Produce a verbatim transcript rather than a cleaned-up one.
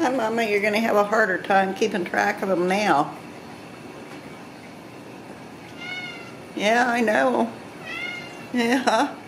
Hi, Mama, you're going to have a harder time keeping track of them now. Yeah, I know. Yeah.